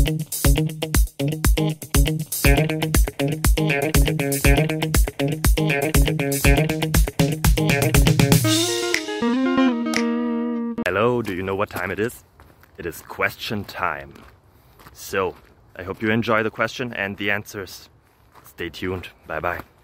Hello, do you know what time it is? It is question time. So, I hope you enjoy the question and the answers. Stay tuned. Bye bye.